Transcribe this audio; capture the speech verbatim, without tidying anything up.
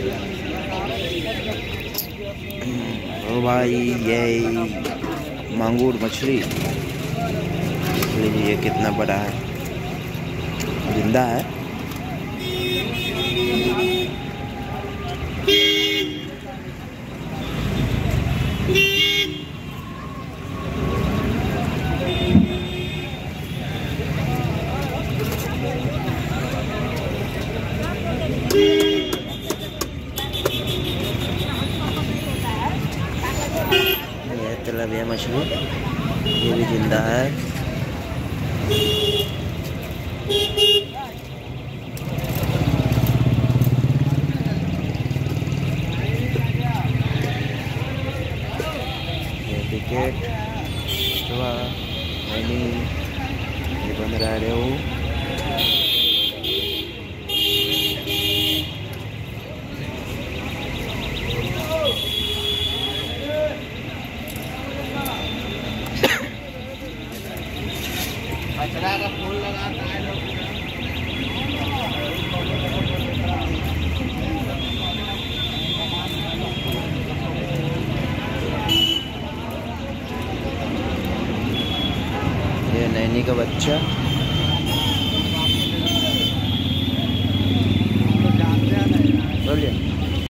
ओ भाई ये मांगूर मछली, लीजिए ये कितना बड़ा है, जिंदा है। ये तिलपिया मछली, ये भी जिंदा है। ये टिकट नहीं ये बन रहा है वो। कचरा का फूल लगाता है लोग। ये नैनी का बच्चा।